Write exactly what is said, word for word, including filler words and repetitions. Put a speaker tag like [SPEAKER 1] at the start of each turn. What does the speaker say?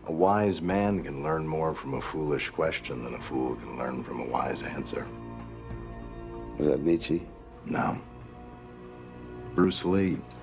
[SPEAKER 1] A wise man can learn more from a foolish question than a fool can learn from a wise answer.
[SPEAKER 2] Was that Nietzsche?
[SPEAKER 1] No. Bruce Lee.